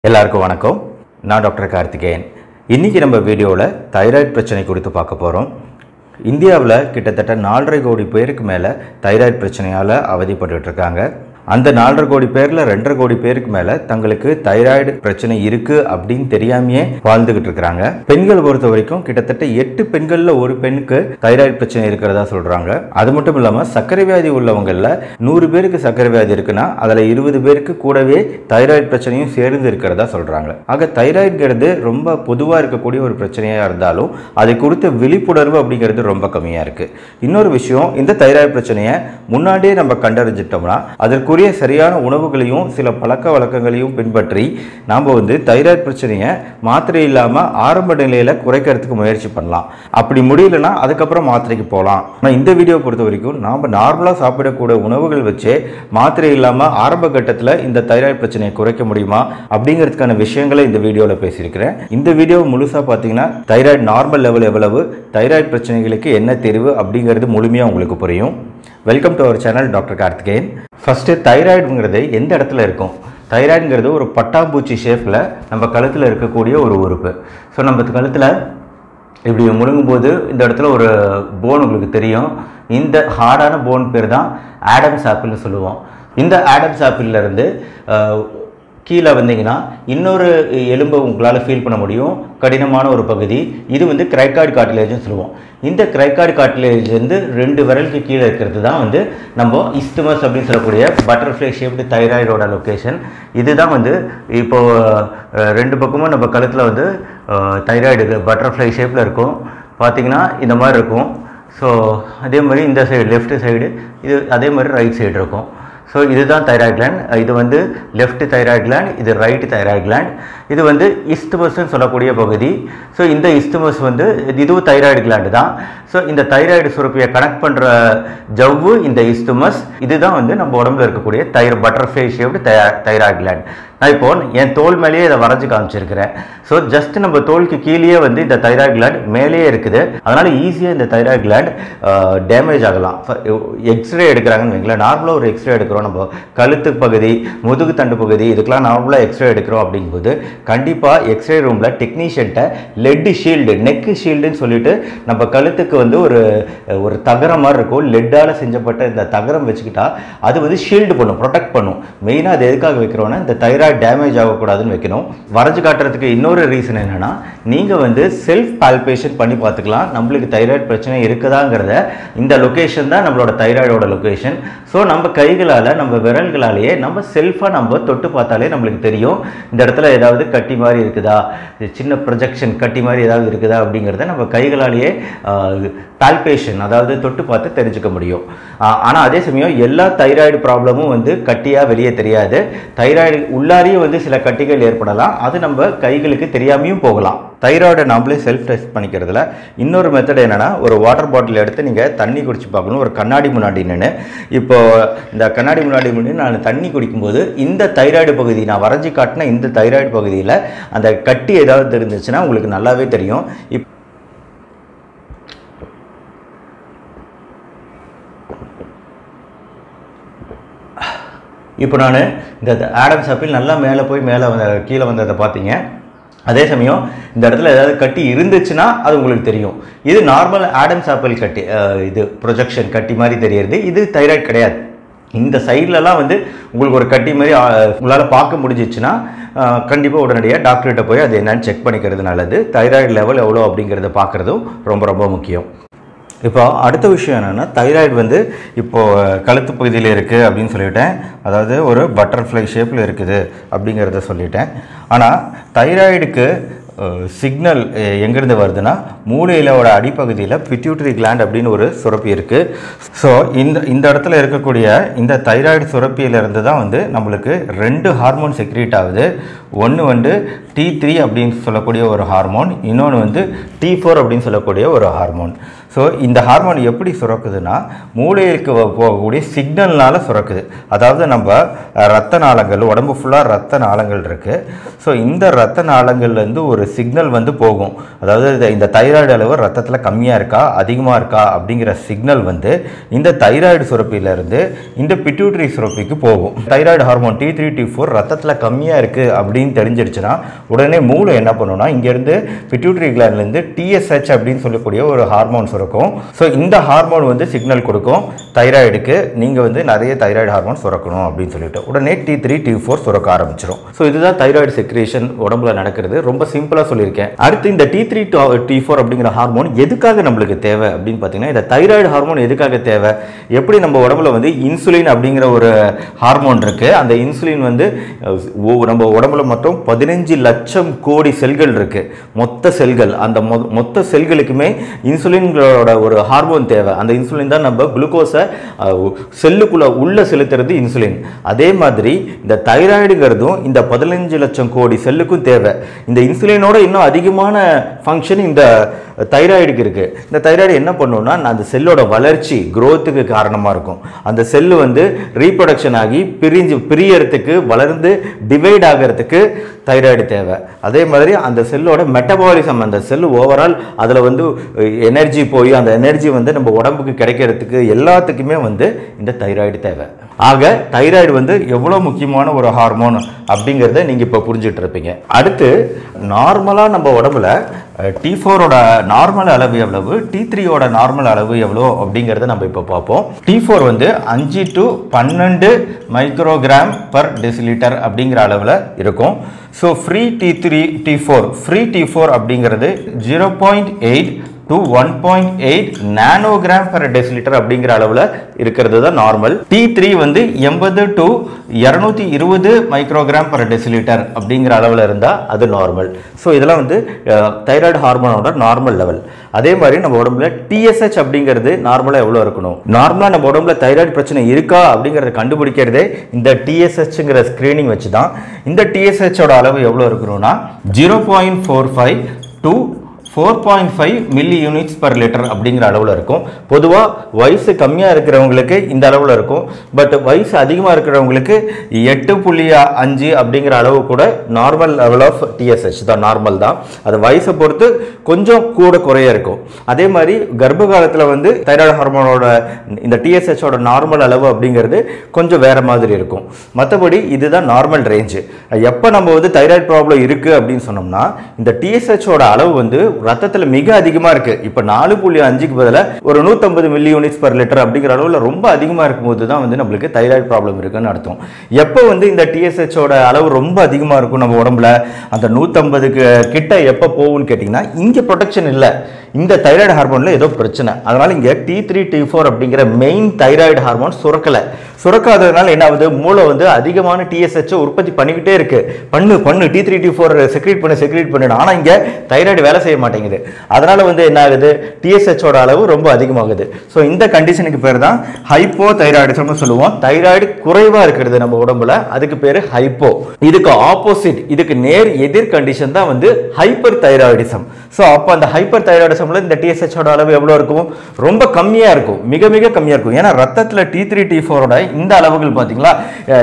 எல்லாருக்கும் வணக்கம். நான் டாக்டர் கார்த்திகேயன். இன்னைக்கு நம்ம வீடியோவில் தைராய்டு பிரச்சனை குறித்து பார்க்க போகிறோம். இந்தியாவில் கிட்டத்தட்ட 4.5 கோடி பேருக்கு மேலே தைராய்டு பிரச்சனையால் அவதிப்பட்டு இருக்காங்க. அந்த 4.5 கோடி பேரில் 2.5 கோடி பேருக்கு மேலே தங்களுக்கு தைராய்டு பிரச்சனை இருக்குது அப்படின்னு தெரியாமையே வாழ்ந்துகிட்டு இருக்கிறாங்க. பெண்கள் பொறுத்த வரைக்கும் கிட்டத்தட்ட 8 பெண்களில் ஒரு பெண்ணுக்கு தைராய்டு பிரச்சனை இருக்கிறதா சொல்கிறாங்க. அது மட்டும் இல்லாமல் சர்க்கரை வியாதி உள்ளவங்களில் 100 பேருக்கு சர்க்கரை வியாதி இருக்குன்னா அதில் 20 பேருக்கு கூடவே தைராய்டு பிரச்சனையும் சேர்ந்து இருக்கிறதா சொல்கிறாங்க. ஆக தைராய்டுங்கிறது ரொம்ப பொதுவாக இருக்கக்கூடிய ஒரு பிரச்சனையாக இருந்தாலும் அதை குறித்த விழிப்புணர்வு அப்படிங்கிறது ரொம்ப கம்மியாக இருக்குது. இன்னொரு விஷயம், இந்த தைராய்டு பிரச்சனையை முன்னாடியே நம்ம கண்டறிஞ்சிட்டோம்னா அதற்குரிய சரியான உணவுகளையும் சில பழக்க வழக்கங்களையும் பின்பற்றி நாம் தைராய்டு பிரச்சனையை மாத்திரை இல்லாமல் ஆரம்ப நிலையில் குறைக்கிறதுக்கு முயற்சி பண்ணலாம். அப்படி முடியலன்னா அதுக்கப்புறம் மாத்திரைக்கு போகலாம். ஆனால் இந்த வீடியோ பொறுத்த வரைக்கும் நாம் நார்மலாக சாப்பிடக்கூடிய உணவுகள் வச்சே மாத்திரை இல்லாமல் ஆரம்ப கட்டத்தில் இந்த தைராய்டு பிரச்சனையை குறைக்க முடியுமா அப்படிங்கிறதுக்கான விஷயங்களை இந்த வீடியோவில் பேசியிருக்கிறேன். இந்த வீடியோ முழுசாக பார்த்தீங்கன்னா தைராய்டு நார்மல் லெவல் எவ்வளவு, தைராய்டு பிரச்சனைகளுக்கு என்ன தெரிவு அப்படிங்கிறது முழுமையாக உங்களுக்கு புரியும். Welcome to our channel doctor Karthikeyan. First தைராய்டுங்கிறது எந்த இடத்துல இருக்கும்? தைராய்டுங்கிறது ஒரு பட்டாம்பூச்சி ஷேப்பில் நம்ம கழுத்தில் இருக்கக்கூடிய ஒரு உறுப்பு. ஸோ நம்ம கழுத்தில் இப்படி முழுங்கும்போது இந்த இடத்துல ஒரு போன் உங்களுக்கு தெரியும். இந்த ஹார்டான போன் பேர் தான் ஆடம்ஸ் ஆப்பிள்னு சொல்லுவோம். இந்த ஆடம்ஸ் ஆப்பிள்லேருந்து கீழே வந்தீங்கன்னா இன்னொரு எலும்பை உங்களால் ஃபீல் பண்ண முடியும், கடினமான ஒரு பகுதி. இது கிரைகாய்டு கார்டிலேஜ்னு சொல்லுவோம். இந்த கிரைகாய்டு கார்டிலேஜ் 2 விரலுக்கு கீழே இருக்கிறது தான் நம்ம இஸ்துமஸ் அப்படின்னு சொல்லக்கூடிய பட்டர்ஃப்ளை ஷேப்டு தைராய்டோட லொக்கேஷன். இதுதான் இப்போது 2 பக்கமும் நம்ம கழுத்தில் தைராய்டு பட்டர்ஃப்ளை ஷேப்பில் இருக்கும். பார்த்திங்கன்னா இந்த மாதிரி இருக்கும். ஸோ அதே மாதிரி இந்த சைடு லெஃப்ட் சைடு இது அதே மாதிரி ரைட் சைடு இருக்கும். ஸோ இதுதான் தைராய்டு கிளாண்ட். இது லெஃப்ட் தைராய்டு கிளாண்ட், இது ரைட் தைராய்டு கிளாண்ட். இது இஸ்துமஸ்ன்னு சொல்லக்கூடிய பகுதி. ஸோ இந்த இஸ்துமஸ் இதுவும் தைராய்டு கிளாண்டு தான். ஸோ இந்த தைராய்டு சுரப்பியை கனெக்ட் பண்ணுற ஜவ்வு இந்த இஸ்துமஸ். இதுதான் நம்ம உடம்புல இருக்கக்கூடிய பட்டர்ஃப்ளை ஷேப்டு தைராய்டு கிளாண்ட். நான் இப்போ என் தோல் மேலேயே இதை வரைஞ்சி காமிச்சிருக்கிறேன். ஸோ ஜஸ்ட் நம்ம தோலுக்கு கீழே இந்த தைராய்டு கிளாண்ட் மேலேயே இருக்குது. அதனால் ஈஸியாக இந்த தைராய்டு கிளாண்ட் டேமேஜ் ஆகலாம். எக்ஸ்ரே எடுக்கிறாங்கன்னு வைங்களேன். நார்மலாக ஒரு எக்ஸ்ரே எடுக்கிறோம், நம்ம கழுத்து பகுதி, முதுகு தண்டு பகுதி, இதுக்கெல்லாம் நார்மலாக எக்ஸ்ரே எடுக்கிறோம். அப்படிங்கும்போது கண்டிப்பாக எக்ஸ்ரே ரூமில் டெக்னீஷியன்ட்ட லெட் ஷீல்டு, நெக்கு ஷீல்டுன்னு சொல்லிட்டு நம்ம கழுத்துக்கு ஒரு தகரம் மாதிரி இருக்கும். லெட்டால் செஞ்சப்பட்ட இந்த தகரம் வச்சுக்கிட்டா அது ஷீல்டு பண்ணும், ப்ரொடெக்ட் பண்ணும். மெயினாக அது எதுக்காக வைக்கிறோன்னா இந்த தைராய்டு டேமேஜ் ஆகக்கூடாதுன்னு வைக்கணும். வரைஞ்சு காட்டுறதுக்கு இன்னொரு ரீசன் என்னன்னா, நீங்க செல்ஃப் பால்பேஷன் பண்ணி பார்த்துக்கலாம் நம்மளுக்கு தைராய்டு பிரச்சனை இருக்குதாங்கிறத. இந்த லொகேஷன் தான் நம்மளோட தைராய்டோட லொகேஷன். ஸோ நம்ம கைகளால், நம்ம விரல்களாலேயே நம்ம செல்ஃபாக நம்ம தொட்டு பார்த்தாலே நம்மளுக்கு தெரியும் இந்த இடத்துல ஏதாவது கட்டி மாதிரி இருக்குதா, சின்ன ப்ரொஜெக்ஷன் கட்டி மாதிரி ஏதாவது இருக்குதா அப்படிங்கிறத நம்ம கைகளாலேயே பால்பேஷன், அதாவது தொட்டு பார்த்து தெரிஞ்சுக்க முடியும். ஆனால் அதே சமயம் எல்லா தைராய்டு ப்ராப்ளமும் கட்டியாக வெளியே தெரியாது. தைராய்டு உள்ளாரியும் சில கட்டிகள் ஏற்படலாம். அது நம்ம கைகளுக்கு தெரியாமையும் போகலாம். தைராய்டை நாமளே செல்ஃப் டெஸ்ட் பண்ணிக்கிறதுல இன்னொரு மெத்தட் என்னென்னா, ஒரு வாட்டர் பாட்டில் எடுத்து நீங்கள் தண்ணி குடிச்சு பார்க்கணும். ஒரு கண்ணாடி முன்னாடி நின்று, இப்போது இந்த கண்ணாடி முன்னாடி நின்று நான் தண்ணி குடிக்கும்போது இந்த தைராய்டு பகுதி, நான் வரைஞ்சி காட்டின இந்த தைராய்டு பகுதியில் அந்த கட்டி ஏதாவது இருந்துச்சுன்னா உங்களுக்கு நல்லாவே தெரியும். இப்போ நான் இந்த ஆடம்ஸ் ஆப்பிள் நல்லா மேலே போய் கீழே வந்ததை பார்த்தீங்க. அதே சமயம் இந்த இடத்துல ஏதாவது கட்டி இருந்துச்சுன்னா அது உங்களுக்கு தெரியும். இது நார்மல் ஆடம்ஸ் ஆப்பிள் கட்டி, இது ப்ரொஜெக்ஷன் கட்டி மாதிரி தெரியுது. இது தைராய்டு கிடையாது. இந்த சைட்லலாம் உங்களுக்கு ஒரு கட்டி மாதிரி உங்களால் பார்க்க முடிஞ்சிச்சுன்னா கண்டிப்பாக உடனடியாக டாக்டர்கிட்ட போய் அது என்னன்னு செக் பண்ணிக்கிறது நல்லது. தைராய்டு லெவல் எவ்வளோ அப்படிங்கிறத பார்க்குறதும் ரொம்ப ரொம்ப முக்கியம். இப்போ அடுத்த விஷயம் என்னென்னா, தைராய்டு இப்போது கழுத்து பகுதியில் இருக்குது அப்படின்னு சொல்லிட்டேன். அதாவது ஒரு பட்டர்ஃப்ளை ஷேப்பில் இருக்குது அப்படிங்கிறத சொல்லிட்டேன். ஆனால் தைராய்டுக்கு சிக்னல் எங்கேருந்து வருதுன்னா, மூளையிலோட அடிப்பகுதியில் பிட்யூட்டரி கிளாண்ட் அப்படின்னு ஒரு சுரப்பி இருக்குது. ஸோ இந்த இடத்துல இருக்கக்கூடிய இந்த தைராய்டு சுரப்பியிலிருந்து தான் நம்மளுக்கு 2 ஹார்மோன் செக்ரீட் ஆகுது. ஒன்று T3 அப்படின்னு சொல்லக்கூடிய ஒரு ஹார்மோன், இன்னொன்று T4 அப்படின்னு சொல்லக்கூடிய ஒரு ஹார்மோன். ஸோ இந்த ஹார்மோன் எப்படி சுரக்குதுன்னா மூளைக்கு போகக்கூடிய சிக்னல்னால சுரக்குது. அதாவது நம்ம ரத்த நாளங்கள், உடம்பு ஃபுல்லாக ரத்த நாளங்கள் இருக்குது. ஸோ இந்த ரத்த நாளங்கள்லேருந்து ஒரு சிக்னல் வந்து போகும். அதாவது இந்த தைராய்டு அளவு ரத்தத்தில் கம்மியாக இருக்கா அதிகமாக இருக்கா அப்படிங்கிற சிக்னல் வந்து இந்த தைராய்டு சுரப்பியிலேருந்து இந்த பிட்யூட்டரி சுரப்பிக்கு போகும். தைராய்டு ஹார்மோன் T3 T4 ரத்தத்தில் கம்மியாக இருக்குது அப்படின்னு தெரிஞ்சிருச்சுன்னா உடனே மூளை என்ன பண்ணுன்னா இங்கேருந்து பிட்யூட்டரி கிளாண்ட்லேருந்து TSH அப்படின்னு சொல்லக்கூடிய ஒரு ஹார்மோன் சுரக்கும். ஸோ இந்த ஹார்மோன் வந்து சிக்னல் கொடுக்கும் தைராய்டுக்கு, நீங்கள் வந்து நிறைய தைராய்டு ஹார்மோன் சுரக்கணும் அப்படின்னு சொல்லிட்டு உடனே T3 T4 சுரக்க ஆரம்பிச்சிடும். ஸோ இதுதான் தைராய்டு செக்ரேஷன் உடம்புல நடக்கிறது. ரொம்ப சிம்பிளாக சொல்லியிருக்கேன். அடுத்து இந்த T3 T4 அப்படிங்கிற ஹார்மோன் எதுக்காக நம்மளுக்கு தேவை அப்படின்னு பார்த்தீங்கன்னா, இந்த தைராய்டு ஹார்மோன் எதுக்காக தேவை, எப்படி நம்ம உடம்புல வந்து இன்சுலின் அப்படிங்கிற ஒரு ஹார்மோன் இருக்குது. அந்த இன்சுலின் வந்து நம்ம உடம்புல மட்டும் 15 லட்சம் கோடி செல்கள் இருக்குது. மொத்த செல்கள், அந்த மொத்த செல்களுக்குமே இன்சுலின்களோட ஒரு ஹார்மோன் தேவை. அந்த இன்சுலின் தான் நம்ம குளுக்கோஸை செல்லுக்குள்ள உள்ள செலுத்துறது இன்சுலின். அதே மாதிரி இந்த தைராய்டுங்கிறதும் இந்த 15 லட்சம் கோடி செல்லுக்கும் தேவை. இந்த இன்சுலினோட இன்னும் அதிகமான ஃபங்க்ஷன் இந்த தைராய்டுக்கு இருக்கு. இந்த தைராய்டு என்ன பண்ணுன்னா அந்த செல்லோட வளர்ச்சி growthக்கு காரணமாக இருக்கும். அந்த செல்லு வந்து ரீப்ரொடக்ஷன் ஆகி பிரியறதுக்கு வளர்ந்து டிவைட் ஆகிறதுக்கு தைராய்டு தேவை. அதே மாதிரி அந்த செல்லோட மெட்டபாலிசம், அந்த செல் ஓவரால் அதில் வந்து எனர்ஜி போய் அந்த எனர்ஜி வந்து நம்ம உடம்புக்கு கிடைக்கிறதுக்கு எல்லாத்துக்குமே வந்து இந்த தைராய்டு தேவை. ஆக தைராய்டு வந்து எவ்வளோ முக்கியமான ஒரு ஹார்மோன் அப்படிங்கிறத நீங்கள் இப்போ புரிஞ்சுட்டு இருப்பீங்க. அடுத்து நார்மலாக நம்ம உடம்புல T4ஓட நார்மல் அளவு எவ்வளவு, T3ஓட நார்மல் அளவு எவ்வளோ அப்படிங்கிறத நம்ம இப்போ பார்ப்போம். T4 வந்து 5 to 12 மைக்ரோகிராம் பர் டெசிலிட்டர் அப்படிங்கிற அளவில் இருக்கும். ஸோ ஃப்ரீ T4 அப்படிங்கிறது 0.8 to 1.8 நானோகிராம் per டெசிலிட்டர் அப்படிங்கிற அளவில் இருக்கிறது தான் நார்மல். T3 வந்து 80 to 220 மைக்ரோகிராம் per டெசிலிட்டர் அப்படிங்கிற அளவில் இருந்தால் அது நார்மல். ஸோ இதெல்லாம் வந்து தைராய்டு ஹார்மோனோட நார்மல் லெவல். அதே மாதிரி நம்ம உடம்புல TSH அப்படிங்கிறது நார்மலாக எவ்வளோ இருக்கணும், நார்மலாக நம்ம உடம்புல தைராய்டு பிரச்சனை இருக்கா அப்படிங்கிறத கண்டுபிடிக்கிறதே இந்த TSHங்கிற ஸ்க்ரீனிங் வச்சு தான். இந்த TSHோட அளவு எவ்வளோ இருக்கணும்னா 0.45 to 4.5 milli units per litre அப்படிங்கிற அளவில் இருக்கும். பொதுவாக வயசு கம்மியாக இருக்கிறவங்களுக்கு இந்த அளவில் இருக்கும். பட் வயசு அதிகமாக இருக்கிறவங்களுக்கு 8.5 அப்படிங்கிற அளவு கூட நார்மல் லெவல் ஆஃப் TSH தான், நார்மல் தான். அது வயசை பொறுத்து கொஞ்சம் கூட குறைய இருக்கும். அதே மாதிரி கர்ப்ப காலத்தில் வந்து தைராய்டு ஹார்மோனோட இந்த TSHோட நார்மல் அளவு அப்படிங்கிறது கொஞ்சம் வேறு மாதிரி இருக்கும். மற்றபடி இதுதான் நார்மல் ரேஞ்சு. எப்போ நம்ம வந்து தைராய்டு ப்ராப்ளம் இருக்குது அப்படின்னு சொன்னோம்னா இந்த TSHோட அளவு வந்து ரத்தத்தில் மிக அதிகமாக இருக்கு. இப்போ 4.5க்கு பதிலாக ஒரு 150 மில்லி யூனிட்ஸ் பர் லிட்டர் அப்படிங்கிற அளவில் ரொம்ப அதிகமாக இருக்கும்போது தான் வந்து நம்மளுக்கு தைராய்டு ப்ராப்ளம் இருக்குன்னு அர்த்தம். எப்போ வந்து இந்த TSHோட அளவு ரொம்ப அதிகமாக இருக்கும் நம்ம உடம்புல, அந்த 150க்கு கிட்ட எப்போ போகும்னு கேட்டிங்கன்னா இங்கே ப்ரொடெக்ஷன் இல்லை, இந்த தைராய்டு ஹார்மோனில் ஏதோ பிரச்சனை. அதனால் இங்கே T3 T4 அப்படிங்கிற மெயின் தைராய்டு ஹார்மோன் சுரக்கலை. சுரக்காததுனால என்ன ஆகுது, மூளை வந்து அதிகமான TSH உற்பத்தி பண்ணிக்கிட்டே இருக்கு. பண்ணு T3 T4 செக்ரேட் பண்ணு. ஆனால் இங்கே தைராய்டு வேலை செய்ய மாட்டேங்குது. அதனால வந்து என்ன ஆகுது, TSHோட அளவு ரொம்ப அதிகமாகுது. ஸோ இந்த கண்டிஷனுக்கு பேர் தான் ஹைப்போதைராய்டிசம்னு சொல்லுவோம். தைராய்டு குறைவாக இருக்கிறது நம்ம உடம்புல, அதுக்கு பேர் ஹைப்போ. இதுக்கு ஆப்போசிட், இதுக்கு நேர் எதிர் கண்டிஷன் தான் வந்து ஹைப்பர் தைராய்டிசம். ஸோ அப்போ அந்த ஹைப்பர் தைராய்டிசம்ல இந்த TSHோட அளவு எவ்வளோ இருக்கும், ரொம்ப கம்மியாக இருக்கும், மிக மிக கம்மியாக இருக்கும். ஏன்னா ரத்தத்தில் T3 T4ஓட இந்த அளவுகள் பார்த்தீங்களா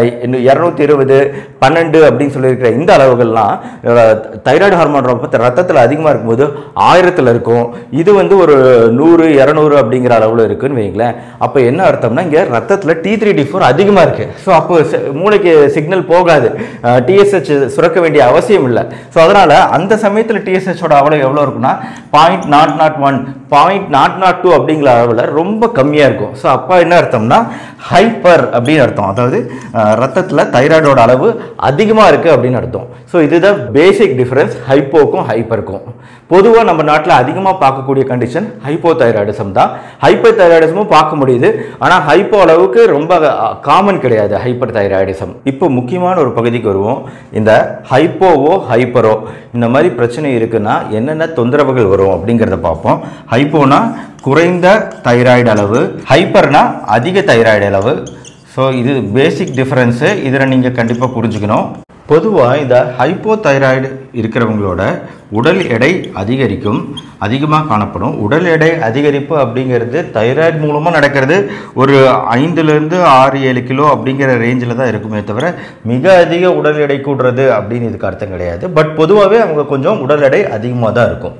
220 12 அப்படின்னு சொல்லியிருக்கிற இந்த அளவுகள்லாம் தைராய்டு ஹார்மோன் ரத்தத்தில் அதிகமாக இருக்கும்போது 1000ல் இருக்கும். இது வந்து ஒரு 100 200 அப்படிங்கிற அளவில் இருக்குன்னு வைங்களேன். அப்போ என்ன அர்த்தம்னா இங்கே ரத்தத்தில் T3 T4 அதிகமாக இருக்கு. ஸோ அப்போ மூளைக்கு சிக்னல் போகாது, TSH சுரக்க வேண்டிய அவசியம் இல்லை. ஸோ அதனால அந்த சமயத்தில் TSHோட அளவு எவ்வளோ இருக்குன்னா 0.001 0.002 அப்படிங்கிற அளவில் ரொம்ப கம்மியாக இருக்கும். ஸோ அப்போ என்ன அர்த்தம்னா ஹைப்பர் அப்படின்னு அர்த்தம், அதாவது ரத்தத்தில் தைராய்டோட அளவு அதிகமாக இருக்குது அப்படின்னு அர்த்தம். ஸோ இதுதான் பேசிக் டிஃபரன்ஸ் ஹைப்போக்கும் ஹைப்பருக்கும். பொதுவாக நம்ம நாட்டில் அதிகமாக பார்க்கக்கூடிய கண்டிஷன் ஹைப்போதைராய்டிசம் தான். ஹைப்பர் தைராய்டிசமும் பார்க்க முடியுது, ஆனால் ஹைப்போ அளவுக்கு ரொம்ப காமன் கிடையாது ஹைப்பர் தைராய்டிசம். இப்போ முக்கியமான ஒரு பகுதிக்கு வருவோம். இந்த ஹைப்போவோ ஹைப்பரோ இந்த மாதிரி பிரச்சனை இருக்குன்னா என்னென்ன தொந்தரவுகள் வரும் அப்படிங்கிறத பார்ப்போம். ஹைப்போனா குறைந்த தைராய்டு அளவு, ஹைப்பர்னா அதிக தைராய்டு அளவு. ஸோ இது பேசிக் டிஃபரன்ஸு, இதில் நீங்கள் கண்டிப்பாக புரிஞ்சுக்கணும். பொதுவாக இந்த ஹைப்போதைராய்டு இருக்கிறவங்களோட உடல் எடை அதிகரிக்கும். அதிகமாக காணப்படும். உடல் எடை அதிகரிப்பு அப்படிங்கிறது தைராய்டு மூலமாக நடக்கிறது. ஒரு 5லேருந்து 6-7 கிலோ அப்படிங்கிற ரேஞ்சில் தான் இருக்குமே தவிர மிக அதிக உடல் எடை கூடுறது அப்படின்னு இதுக்கு அர்த்தம் கிடையாது. பட் பொதுவாகவே அவங்க கொஞ்சம் உடல் எடை அதிகமாக தான் இருக்கும்.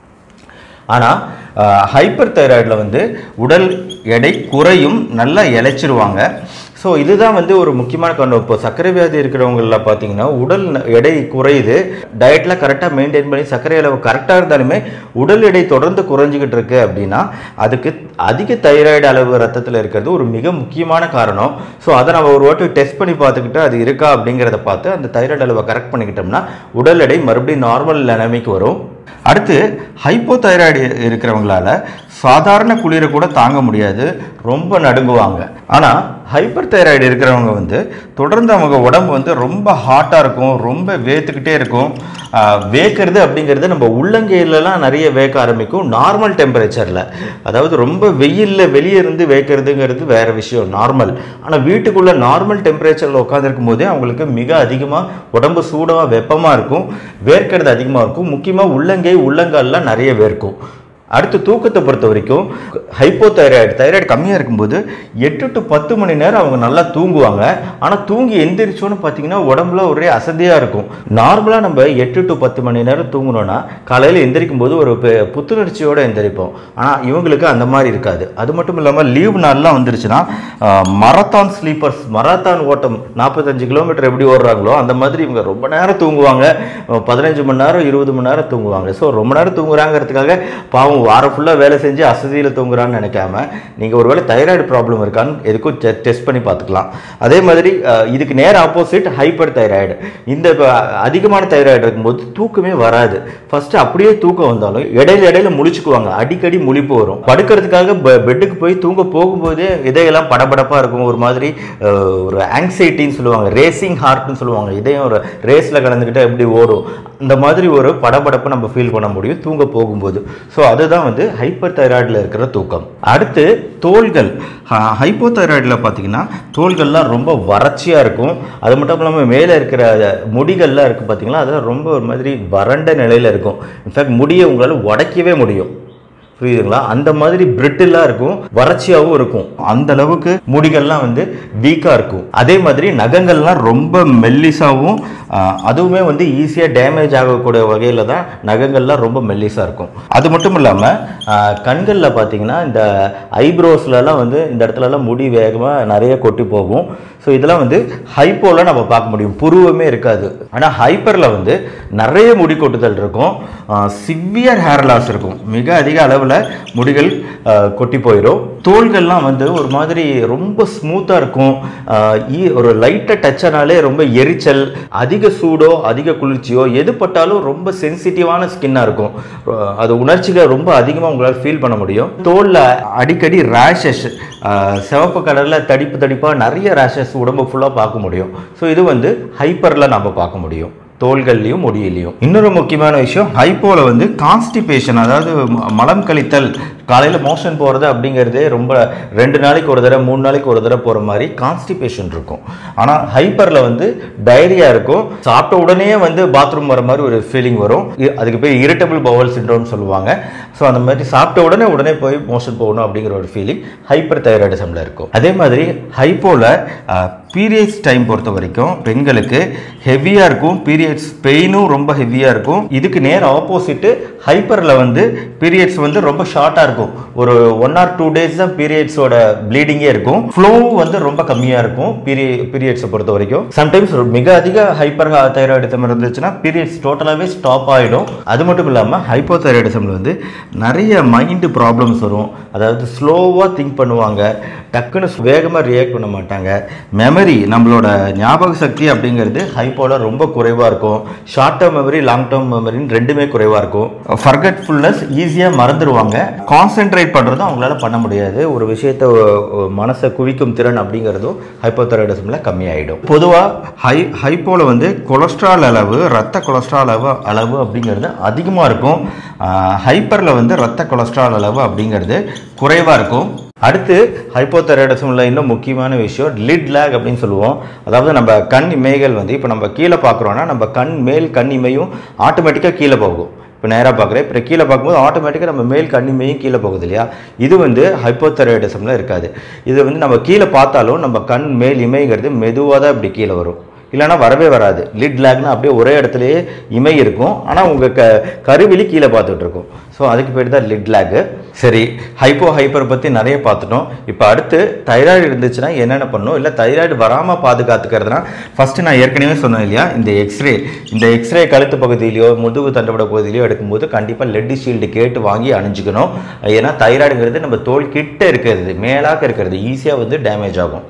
ஆனால் ஹைப்பர் தைராய்டில் வந்து உடல் எடை குறையும், நல்லா இழைச்சிருவாங்க. ஸோ இதுதான் வந்து ஒரு முக்கியமான காரணம். இப்போ சர்க்கரை வியாதி இருக்கிறவங்களில் பார்த்தீங்கன்னா உடல் எடை குறையுது, டயட்டில் கரெக்டாக மெயின்டைன் பண்ணி சர்க்கரை அளவு கரெக்டாக இருந்தாலுமே உடல் எடை தொடர்ந்து குறைஞ்சிக்கிட்டு இருக்கு அப்படின்னா அதுக்கு அதிக தைராய்டு அளவு ரத்தத்தில் இருக்கிறது ஒரு மிக முக்கியமான காரணம். ஸோ அதை நம்ம ஒரு வாட்டி டெஸ்ட் பண்ணி பார்த்துக்கிட்டு அது இருக்கா அப்படிங்கிறத பார்த்து அந்த தைராய்டு அளவை கரெக்ட் பண்ணிக்கிட்டோம்னா உடல் எடை மறுபடியும் நார்மல் நிலைமைக்கு வரும். அடுத்து ஹைப்போதைராய்டு இருக்கிறவங்களால சாதாரண குளிரை கூட தாங்க முடியாது, ரொம்ப நடுங்குவாங்க. ஆனால் ஹைப்பர் தைராய்டு இருக்கிறவங்க வந்து தொடர்ந்து அவங்க உடம்பு வந்து ரொம்ப ஹாட்டாக இருக்கும், ரொம்ப வேத்துக்கிட்டே இருக்கும். வேக்கிறது அப்படிங்கிறது நம்ம உள்ளங்கையிலலாம் நிறைய வேக்க ஆரம்பிக்கும் நார்மல் டெம்பரேச்சரில். அதாவது ரொம்ப வெயிலில் வெளியே இருந்து வேக்கிறதுங்கிறது வேறு விஷயம், நார்மல். ஆனால் வீட்டுக்குள்ளே நார்மல் டெம்பரேச்சரில் உட்காந்துருக்கும் போதே அவங்களுக்கு மிக அதிகமாக உடம்பு சூடாக வெப்பமாக இருக்கும், வேர்க்கிறது அதிகமாக இருக்கும். முக்கியமாக உள்ளங்கை உள்ளங்கால்லாம் நிறைய வேர்க்கும். அடுத்து தூக்கத்தை பொறுத்த வரைக்கும் தைராய்டு கம்மியாக இருக்கும்போது 8 to 10 மணி நேரம் அவங்க நல்லா தூங்குவாங்க. ஆனால் தூங்கி எந்திரிச்சோன்னு பார்த்தீங்கன்னா உடம்புல ஒரே அசதியாக இருக்கும். நார்மலாக நம்ம 8 to 10 மணி நேரம் தூங்கணும்னா காலையில் எந்திரிக்கும் போது ஒரு புத்துணர்ச்சியோடு எந்திரிப்போம். ஆனால் இவங்களுக்கு அந்த மாதிரி இருக்காது. அது மட்டும் இல்லாமல் லீவ் நாள்லாம் வந்துருச்சுன்னா மராத்தான் ஸ்லீப்பர்ஸ், மராத்தான் ஓட்டம் 45 கிலோமீட்டர் எப்படி ஓடுறாங்களோ அந்த மாதிரி இவங்க ரொம்ப நேரம் தூங்குவாங்க. 15 மணி நேரம் 20 மணி நேரம் தூங்குவாங்க. ஸோ ரொம்ப நேரம் தூங்குறாங்கிறதுக்காக பாவம் வாரம் ஃபுல்லாக வேலை செஞ்சு அசதியில் தூங்குறான்னு நினைக்காம நீங்கள் ஒருவேளை தைராய்டு ப்ராப்ளம் இருக்கான்னு எதுக்கும் டெஸ்ட் பண்ணி பார்த்துக்கலாம். அதே மாதிரி இதுக்கு நேர் ஆப்போசிட் ஹைப்பர் தைராய்டு. இந்த அதிகமான தைராய்டு இருக்கும்போது தூக்கமே வராது. ஃபர்ஸ்ட் அப்படியே தூக்கம் வந்தாலும் இடையில முழிச்சுக்குவாங்க, அடிக்கடி முழிப்பு வரும். படுக்கிறதுக்காக பெட்டுக்கு போய் தூங்க போகும்போதே இதயெல்லாம் படபடப்பாக இருக்கும், ஒரு மாதிரி ஒரு ஆங்ஸைட்டின்னு சொல்லுவாங்க, ரேசிங் ஹார்ட்னு சொல்லுவாங்க. இதயம் ஒரு ரேஸில் கலந்துக்கிட்டு எப்படி ஓடும் இந்த மாதிரி ஒரு படபடப்பு நம்ம ஃபீல் பண்ண முடியும் தூங்க போகும்போது. ஸோ அதுதான் வந்து ஹைப்பர் தைராய்டில் இருக்கிற தூக்கம். அடுத்து தோள்கள். ஹைப்போதைராய்டில் பார்த்தீங்கன்னா தோள்கள்லாம் ரொம்ப வறட்சியாக இருக்கும். அது மட்டும் இல்லாமல் மேலே இருக்கிற முடிகள்லாம் இருக்குது பார்த்தீங்களா, அதெல்லாம் ரொம்ப ஒரு மாதிரி வறண்ட நிலையில் இருக்கும். இன்ஃபேக்ட் முடியை உங்களால் உடைக்கவே முடியும், புரியுதுங்களா? அந்த மாதிரி பிரிட்டிலாக இருக்கும், வறட்சியாகவும் இருக்கும். அந்த அளவுக்கு முடிகள்லாம் வந்து வீக்காக இருக்கும். அதே மாதிரி நகங்கள்லாம் ரொம்ப மெல்லிசாகவும் அதுவுமே வந்து ஈஸியாக டேமேஜ் ஆகக்கூடிய வகையில் தான் நகங்கள்லாம் ரொம்ப மெல்லிசாக இருக்கும். அது மட்டும் இல்லாமல் கண்களில் பார்த்தீங்கன்னா இந்த ஐப்ரோஸ்லலாம் வந்து இந்த இடத்துலலாம் முடி வேகமாக நிறைய கொட்டி போகும். ஸோ இதெல்லாம் வந்து ஹைப்போவில் நம்ம பார்க்க முடியும், புருவமே இருக்காது. ஆனால் ஹைப்பரில் வந்து நிறைய முடி கொட்டுதல் இருக்கும், சிவியர் ஹேர் லாஸ் இருக்கும், மிக அதிக அளவில் முடிகள் கொட்டி போயிடும். தோள்கள்லாம் வந்து ஒரு மாதிரி ரொம்ப ஸ்மூத்தாக இருக்கும். ஒரு லைட்டாக டச்சானாலே ரொம்ப எரிச்சல், அதிக சூடோ அதிக குளிர்ச்சியோ எது பட்டாலும் ரொம்ப சென்சிட்டிவான ஸ்கின்னாக இருக்கும். அது உணர்ச்சிகள் ரொம்ப அதிகமாக உங்களால் ஃபீல் பண்ண முடியும். தோலில் அடிக்கடி ரேஷஸ், சிவப்பு கலரில் தடிப்பாக நிறைய ரேஷஸ் உடம்பு ஃபுல்லாக பார்க்க முடியும். ஸோ இது வந்து ஹைப்பரில் நம்ம பார்க்க முடியும், தோள்கள்லையும் முடியிலையும். இன்னொரு முக்கியமான விஷயம், ஹைப்போவில் வந்து கான்ஸ்டிபேஷன், அதாவது மலம் கழித்தல், காலையில் மோஷன் போகிறது அப்படிங்கிறதே ரொம்ப 2 நாளைக்கு ஒரு தடவை 3 நாளைக்கு ஒரு தடவை போகிற மாதிரி கான்ஸ்டிபேஷன் இருக்கும். ஆனால் ஹைப்பரில் வந்து டயரியா இருக்கும், சாப்பிட்ட உடனே வந்து பாத்ரூம் வர மாதிரி ஒரு ஃபீலிங் வரும். அதுக்கு போய் இரிட்டபிள் பவல் சிண்ட்ரோம்னு சொல்லுவாங்க. ஸோ அந்த மாதிரி சாப்பிட்ட உடனே போய் மோஷன் போகணும் அப்படிங்கிற ஒரு ஃபீலிங் ஹைப்பர் தைராய்டிசமில் இருக்கும். அதே மாதிரி ஹைப்போவில் பீரியட்ஸ் டைம் பொறுத்த வரைக்கும் பெண்களுக்கு ஹெவியாக இருக்கும், பீரியட்ஸ் பெயினும் ரொம்ப ஹெவியாக இருக்கும். இதுக்கு நேர் ஆப்போசிட்டு ஹைப்பரில் வந்து பீரியட்ஸ் வந்து ரொம்ப ஷார்ட்டாக இருக்கும், ஒரு 1 or 2 days தான் பீரியட்ஸோட ப்ளீடிங்கே இருக்கும். ஃப்ளோவும் வந்து ரொம்ப கம்மியாக இருக்கும் பீரியட்ஸை பொறுத்த வரைக்கும். சம்டைம்ஸ் மிக அதிக ஹைப்பர் தைராய்டிசம் இருந்துச்சுன்னா பீரியட்ஸ் டோட்டலாகவே ஸ்டாப் ஆகிடும். அது மட்டும் இல்லாமல் ஹைப்போதைராய்டிசமில் வந்து நிறைய மைண்டு ப்ராப்ளம்ஸ் வரும். அதாவது ஸ்லோவாக திங்க் பண்ணுவாங்க, டக்குன்னு வேகமாக ரியாக்ட் பண்ண மாட்டாங்க. மெமரி, நம்மளோட ஞாபக சக்தி அப்படிங்கிறது ஹைப்போவில் ரொம்ப குறைவாக இருக்கும். Short term memory, long term மெமரின்னு ரெண்டுமே குறைவாக இருக்கும். ஃபர்கெட்ஃபுல்னஸ், ஈஸியாக மறந்துடுவாங்க. கான்சென்ட்ரேட் பண்ணுறதும் அவங்களால பண்ண முடியாது. ஒரு விஷயத்தை மனசை குவிக்கும் திறன் அப்படிங்கிறதும் ஹைப்போதைராய்டிசமில் கம்மியாயிடும். பொதுவாக ஹைப்போவில் வந்து கொலஸ்ட்ரால் அளவு, ரத்த கொலஸ்ட்ரால் அளவு அப்படிங்கிறது அதிகமாக இருக்கும். ஹைப்பரில் வந்து ரத்த கொலஸ்ட்ரால் அளவு அப்படிங்கிறது குறைவாக இருக்கும். அடுத்து ஹைப்போதைராய்டிசமில் இன்னும் முக்கியமான விஷயம் லிட் லேக் அப்படின்னு சொல்லுவோம். அதாவது நம்ம கண் இமைகள் வந்து இப்போ நம்ம கீழே பார்க்குறோன்னா நம்ம மேல் கண் இமையும் ஆட்டோமேட்டிக்காக கீழே போகும். இப்போ நேராக பார்க்குறேன், இப்போ கீழே பார்க்கும்போது ஆட்டோமேட்டிக்காக நம்ம மேல் கண்ணிமையும் கீழே போகுது இல்லையா? இது வந்து ஹைப்போதைராய்டிசமில் இருக்காது. இது வந்து நம்ம கீழே பார்த்தாலும் நம்ம கண் மேல் இமைங்கிறது மெதுவாக தான் இப்படி கீழே வரும், இல்லைனா வரவே வராது. லிட் லேக்னா அப்படியே ஒரே இடத்துலையே இமை இருக்கும், ஆனால் உங்கள் கருவிழி கீழே பார்த்துட்டு இருக்கும். ஸோ அதுக்கு பேர் தான் லிட் லேக்கு. சரி, ஹைப்பர் பற்றி நிறைய பார்த்துட்டோம். இப்போ அடுத்து தைராய்டு இருந்துச்சுன்னா என்னென்ன பண்ணணும், இல்லை தைராய்டு வராமல் பாதுகாத்துக்கிறதுனா ஃபஸ்ட்டு நான் ஏற்கனவே சொன்னேன் இல்லையா, இந்த எக்ஸ்ரே கழுத்து பகுதியிலையோ முதுகு தண்டுவட பகுதியிலையோ எடுக்கும்போது கண்டிப்பாக லெட் ஷீல்டு கேட்டு வாங்கி அணிஞ்சிக்கணும். ஏன்னா தைராய்டுங்கிறது நம்ம தோல் கிட்ட இருக்கிறது, மேலாக்க இருக்கிறது, ஈஸியாக வந்து டேமேஜ் ஆகும்.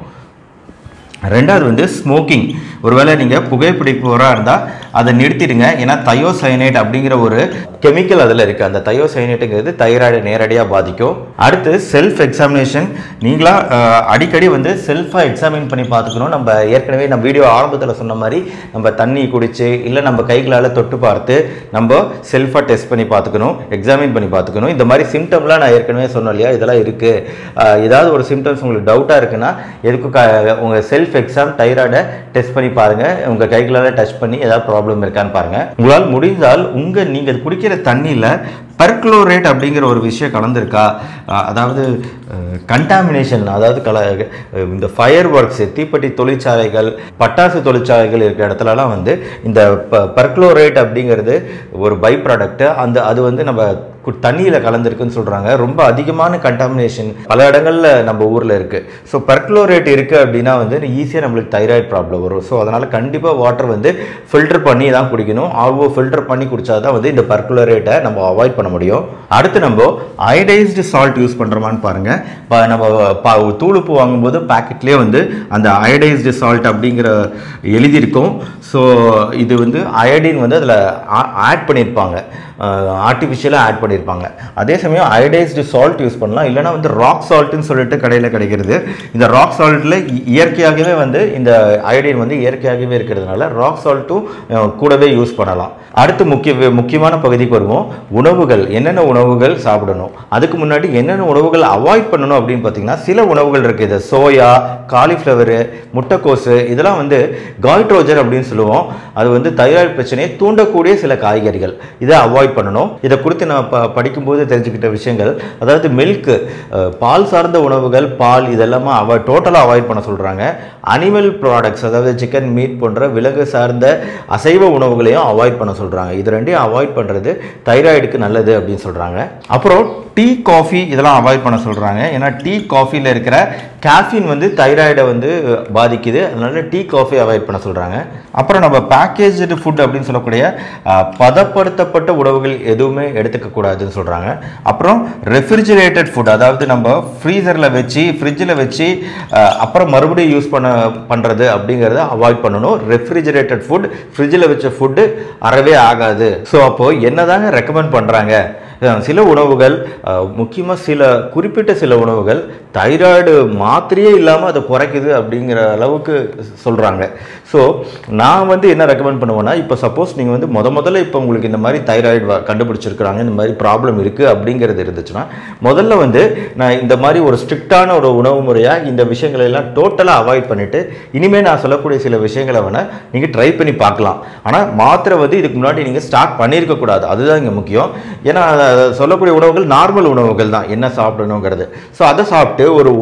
ரெண்டாவது வந்து ஸ்மோக்கிங். ஒருவேளை நீங்கள் புகைப்பிடிப்பவராக இருந்தால் அதை நிறுத்திடுங்க. ஏன்னா தயோசயனேட் அப்படிங்கிற ஒரு கெமிக்கல் அதில் இருக்குது. அந்த தயோசயனேட்டுங்கிறது தைராய்டை நேரடியாக பாதிக்கும். அடுத்து செல்ஃப் எக்ஸாமினேஷன். நீங்களாக அடிக்கடி வந்து செல்ஃபாக எக்ஸாமின் பண்ணி பார்த்துக்கணும். நம்ம ஏற்கனவே நம்ம வீடியோ ஆரம்பத்தில் சொன்ன மாதிரி நம்ம தண்ணி குடித்து இல்லை நம்ம கைகளால் தொட்டு பார்த்து நம்ம செல்ஃபாக டெஸ்ட் பண்ணி பார்த்துக்கணும், எக்ஸாமின் பண்ணி பார்த்துக்கணும். இந்த மாதிரி சிம்டம்லாம் நான் ஏற்கனவே சொன்னேன் இல்லையா, இதெல்லாம் இருக்குது. ஏதாவது ஒரு சிம்டம்ஸ் உங்களுக்கு டவுட்டாக இருக்குன்னா எதுக்கு உங்கள் செல்ஃப் எக்ஸாம் தைராய்டை டெஸ்ட் பண்ணி பாருங்கள். உங்கள் கைகளால் டச் பண்ணி ஏதாவது ப்ராப்ளம் இருக்கான்னு பாருங்கள். உங்களால் முடிந்தால் நீங்கள் குடிக்கிற தண்ணியில் பெர்குளோரேட் அப்படிங்கிற ஒரு விஷயம் கலந்துருக்கா, அதாவது கண்டாமினேஷன், அதாவது இந்த ஃபயர் ஒர்க்ஸ், தீப்பெட்டி தொழிற்சாலைகள், பட்டாசு தொழிற்சாலைகள் இருக்கிற இடத்துலலாம் வந்து இந்த பெர்குளோரேட் அப்படிங்கிறது ஒரு பை ப்ராடக்ட். அது வந்து நம்ம தண்ணியில் கலந்துருக்குன்னு சொல்கிறாங்க. ரொம்ப அதிகமான கண்டாமினேஷன் பல இடங்களில் நம்ம ஊரில் இருக்குது. ஸோ பெர்குளோரேட் இருக்குது அப்படின்னா வந்து ஈஸியாக நம்மளுக்கு தைராய்டு ப்ராப்ளம் வரும். ஸோ அதனால் கண்டிப்பாக வாட்டர் வந்து ஃபில்டர் பண்ணி தான் குடிக்கணும். ஆர்ஓ ஃபில்டர் பண்ணி குடித்தா தான் வந்து இந்த பெர்குளோரேட்டை நம்ம அவாய்ட் பண்ண முடியும். அடுத்து நம்ம அயடைஸ்டு சால்ட் யூஸ் பண்ணுறோமான்னு பாருங்கள். இப்போ நம்ம தூளுப்பு வாங்கும்போது பேக்கெட்லேயே வந்து அந்த அயடைஸ்டு சால்ட் அப்படிங்கிற எழுதியிருக்கும். ஸோ இது வந்து அயடின் வந்து அதில் ஆட் பண்ணியிருப்பாங்க, ஆர்டிஃபிஷியலாக ஆட் பண்ணியிருப்பாங்க. அதே சமயம் அயடைஸ்டு சால்ட் யூஸ் பண்ணலாம். இல்லைனா வந்து ராக் சால்ட்டுன்னு சொல்லிட்டு கடையில் கிடைக்கிறது. இந்த ராக் சால்ட்டில் இயற்கையாகவே வந்து இந்த அயடின் வந்து இயற்கையாகவே இருக்கிறதுனால ராக் சால்ட்டும் கூடவே யூஸ் பண்ணலாம். அடுத்து முக்கியமான பகுதிக்கு வருவோம். உணவுகள், என்னென்ன உணவுகள் சாப்பிடணும், அதுக்கு முன்னாடி என்னென்ன உணவுகள் அவாய்ட் பண்ணணும் அப்படின்னு பார்த்தீங்கன்னா சில உணவுகள் இருக்குது. இது சோயா, காலிஃப்ளவரு, முட்டைக்கோசு, இதெல்லாம் வந்து காய்ட்ரோஜன் அப்படின்னு சொல்லுவோம். அது வந்து தைராய்டு பிரச்சனையை தூண்டக்கூடிய சில காய்கறிகள். இதை அவாய்ட் பண்ணணும். இதை குறித்து நான் படிக்கும்போது தெரிஞ்சுக்கிட்ட விஷயங்கள், அதாவது மில்க், பால் சார்ந்த உணவுகள், பால் இதெல்லாமே டோட்டலாக அவாய்ட் பண்ண சொல்கிறாங்க. அனிமல் ப்ராடக்ட்ஸ், அதாவது சிக்கன், மீட் போன்ற விலங்கு சார்ந்த அசைவ உணவுகளையும் அவாய்ட் பண்ண சொல்கிறாங்க. இது ரெண்டையும் அவாய்ட் பண்ணுறது தைராய்டுக்கு நல்லது அப்படின்னு சொல்கிறாங்க. அப்புறம் டீ, காஃபி இதெல்லாம் அவாய்ட் பண்ண சொல்கிறாங்க. ஏன்னா டீ, காஃபியில் இருக்கிற கேஃபின் வந்து தைராய்டை வந்து பாதிக்குது. அதனால டீ, காஃபி அவாய்ட் பண்ண சொல்கிறாங்க. அப்புறம் நம்ம பேக்கேஜ்டு ஃபுட் அப்படின்னு சொல்லக்கூடிய பதப்படுத்தப்பட்ட உணவுகள் எதுவுமே எடுத்துக்கக்கூடாதுன்னு சொல்கிறாங்க. அப்புறம் ரெஃப்ரிஜிரேட்டட் ஃபுட், அதாவது நம்ம ஃப்ரீசரில் வச்சு ஃப்ரிட்ஜில் வச்சு அப்புறம் மறுபடியும் யூஸ் பண்ணுறது அப்படிங்கிறத அவாய்ட் பண்ணணும். ரெஃப்ரிஜிரேட்டட் ஃபுட், ஃப்ரிட்ஜில் வச்ச ஃபுட்டு அறவே ஆகாது. ஸோ அப்போது என்னதாங்க ரெக்கமெண்ட் பண்ணுறாங்க? சில உணவுகள், முக்கியமாக குறிப்பிட்ட சில உணவுகள் தைராய்டு மாத்திரையே இல்லாமல் அதை குறைக்குது அப்படிங்கிற அளவுக்கு சொல்கிறாங்க. ஸோ நான் வந்து என்ன ரெக்கமெண்ட் பண்ணுவேன்னா, இப்போ சப்போஸ் நீங்கள் வந்து முதல்ல இப்போ உங்களுக்கு இந்த மாதிரி தைராய்டு கண்டுபிடிச்சிருக்கிறாங்க, இந்த மாதிரி ப்ராப்ளம் இருக்குது அப்படிங்கிறது இருந்துச்சுன்னா முதல்ல வந்து நான் இந்த மாதிரி ஒரு ஸ்ட்ரிக்டான ஒரு உணவு முறையாக இந்த விஷயங்களை எல்லாம் டோட்டலாக அவாய்ட் பண்ணிவிட்டு இனிமேல் நான் சொல்லக்கூடிய சில விஷயங்களை வேணால் நீங்கள் ட்ரை பண்ணி பார்க்கலாம். ஆனால் மாத்திரை வந்து இதுக்கு முன்னாடி நீங்கள் ஸ்டார்ட் பண்ணியிருக்கக்கூடாது, அதுதான் இங்கே முக்கியம். ஏன்னா சொல்லக்கூடிய உணவுகள் நார்மல் உணவுகள் தான், என்ன சாப்பிடணுங்கிறது. ஸோ அதை சாப்பிட்டு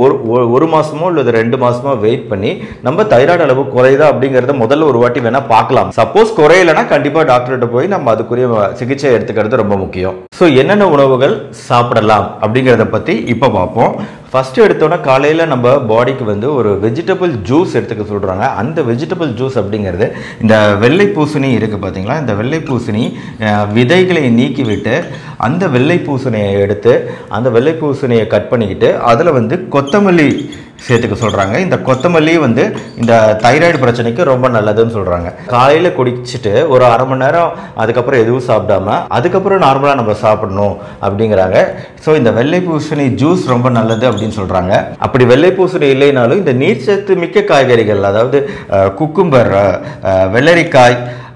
ஒரு மாதமோ இல்லை 2 மாதமோ வெயிட் பண்ணி நம்ம தைராய்டு அளவு குறையுதா அப்படிங்கிறத முதல்ல ஒரு வாட்டி வேணால் பார்க்கலாம். சப்போஸ் குறையலைன்னா கண்டிப்பாக டாக்டர்கிட்ட போய் நம்ம அதுக்குரிய சிகிச்சை எடுத்துக்கிறது ரொம்ப முக்கியம். ஸோ என்னென்ன உணவுகள் சாப்பிடலாம் அப்படிங்கிறத பற்றி இப்போ பார்ப்போம். ஃபஸ்ட்டு எடுத்தோன்னா காலையில் நம்ம பாடிக்கு வந்து ஒரு வெஜிடபிள் ஜூஸ் எடுத்துக்க சொல்கிறாங்க. அந்த வெஜிடபிள் ஜூஸ் அப்படிங்கிறது இந்த வெள்ளை பூசணி இருக்குது பார்த்தீங்களா, இந்த வெள்ளை பூசணி விதைகளை நீக்கிவிட்டு அந்த வெள்ளை பூசணியை எடுத்து அந்த வெள்ளை பூசணியை கட் பண்ணிக்கிட்டு அதில் வந்து கொத்தமல்லி சேர்த்துக்க சொல்கிறாங்க. இந்த கொத்தமல்லி வந்து இந்த தைராய்டு பிரச்சனைக்கு ரொம்ப நல்லதுன்னு சொல்கிறாங்க. காலையில் குடிச்சிட்டு ஒரு அரை மணி நேரம் அதுக்கப்புறம் எதுவும் சாப்பிடாம அதுக்கப்புறம் நார்மலாக நம்ம சாப்பிடணும் அப்படிங்கிறாங்க. ஸோ இந்த வெள்ளை பூசணி ஜூஸ் ரொம்ப நல்லது அப்படின்னு சொல்கிறாங்க. அப்படி வெள்ளை பூசணி இல்லைனாலும் இந்த நீர்ச்சத்து மிக்க காய்கறிகள், அதாவது குக்கும்பர், வெள்ளரிக்காய்,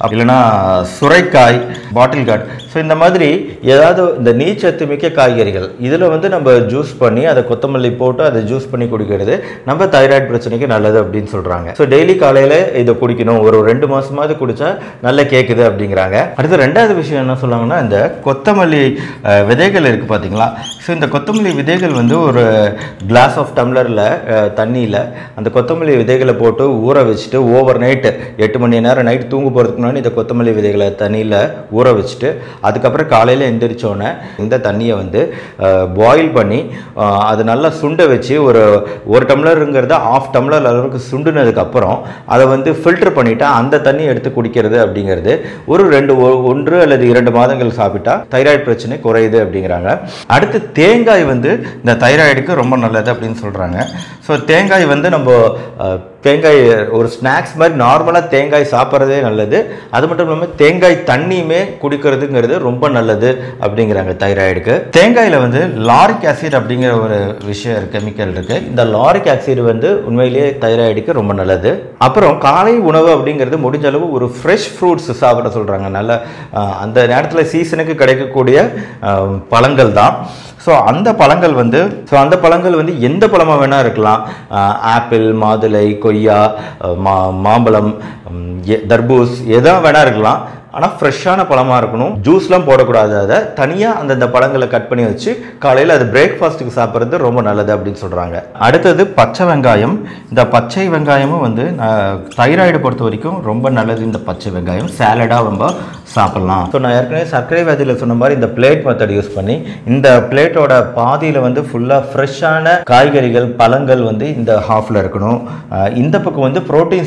இல்லைன்னா சுரைக்காய், பாட்டில் கார்ட். ஸோ இந்த மாதிரி ஏதாவது இந்த நீர்ச்சத்து மிக்க காய்கறிகள் இதில் வந்து நம்ம ஜூஸ் பண்ணி அதை கொத்தமல்லி போட்டு அதை ஜூஸ் பண்ணி குடிக்கிறது நம்ம தைராய்டு பிரச்சனைக்கு நல்லது அப்படின்னு சொல்கிறாங்க. ஸோ டெய்லி காலையில் இதை குடிக்கணும், ஒரு 2 மாதமாவது குடித்தா நல்லா கேட்குது அப்படிங்கிறாங்க. அடுத்து ரெண்டாவது விஷயம் என்ன சொல்லுவாங்கன்னா, இந்த கொத்தமல்லி விதைகள் இருக்குது பார்த்தீங்களா. ஸோ இந்த கொத்தமல்லி விதைகள் வந்து ஒரு கிளாஸ் ஆஃப் டம்ளரில் தண்ணியில் அந்த கொத்தமல்லி விதைகளை போட்டு ஊற வச்சுட்டு ஓவர் நைட்டு 8 மணி நேரம் நைட் தூங்க போகிறதுக்கு முன்னாடி இந்த கொத்தமல்லி விதைகளை தண்ணியில் ஊற வச்சுட்டு அதுக்கப்புறம் காலையில் எந்திரிச்சோன்னே இந்த தண்ணியை வந்து பாயில் பண்ணி அது நல்லா சுண்ட வச்சு ஒரு டம்ளருங்கிறத 1/2 டம்ளர் அளவுக்கு சுண்டுனதுக்கப்புறம் அதை வந்து ஃபில்டர் பண்ணிவிட்டு அந்த தண்ணியை எடுத்து குடிக்கிறது அப்படிங்கிறது ஒரு 1 அல்லது 2 மாதங்கள் சாப்பிட்டா தைராய்டு பிரச்சனை குறையுது அப்படிங்கிறாங்க. அடுத்து தேங்காய் வந்து இந்த தைராய்டுக்கு ரொம்ப நல்லது அப்படின்னு சொல்கிறாங்க. ஸோ தேங்காய் வந்து நம்ம தேங்காய் ஒரு ஸ்நாக்ஸ் மாதிரி நார்மலாக தேங்காய் சாப்பிட்றதே நல்லது. அது மட்டும் இல்லாமல் தேங்காய் தண்ணியுமே குடிக்கிறதுங்கிறது ரொம்ப நல்லது அப்படிங்கிறாங்க தைராய்டுக்கு. தேங்காயில் வந்து லாரிக் ஆசிட் அப்படிங்கிற ஒரு விஷயம் இருக்குது, கெமிக்கல் இருக்குது. இந்த லாரிக் ஆசிட் வந்து உண்மையிலேயே தைராய்டுக்கு ரொம்ப நல்லது. அப்புறம் காலை உணவு அப்படிங்கிறது முடிஞ்ச அளவு ஒரு ஃப்ரெஷ் ஃப்ரூட்ஸ் சாப்பிட சொல்கிறாங்க. நல்ல அந்த நேரத்தில் சீசனுக்கு கிடைக்கக்கூடிய பழங்கள் தான். ஸோ அந்த பழங்கள் வந்து எந்த பழமாக வேணால் இருக்கலாம். ஆப்பிள், மாதுளை, கொய்யா, மாம்பழம், தர்பூஸ் எதா வேணால் இருக்கலாம். ஆனால் ஃப்ரெஷ்ஷான பழமாக இருக்கணும். ஜூஸ்லாம் போடக்கூடாது. அதை தனியாக அந்தந்த பழங்களை கட் பண்ணி வச்சு காலையில் அது பிரேக்ஃபாஸ்ட்டுக்கு சாப்பிட்றது ரொம்ப நல்லது அப்படின்னு சொல்கிறாங்க. அடுத்தது பச்சை வெங்காயம். இந்த பச்சை வெங்காயமும் வந்து தைராய்டு பொறுத்த வரைக்கும் ரொம்ப நல்லது. இந்த பச்சை வெங்காயம் சாலடாக ரொம்ப சாப்பிட்லாம். ஸோ நான் ஏற்கனவே சர்க்கரை வியாதியில் சொன்ன மாதிரி இந்த பிளேட் மெத்தட் யூஸ் பண்ணி இந்த பிளேட்டோட பாதியில் வந்து ஃபுல்லாக ஃப்ரெஷ்ஷான காய்கறிகள், பழங்கள் வந்து இந்த ஹாஃபில் இருக்கணும். இந்த பக்கம் வந்து புரோட்டீன்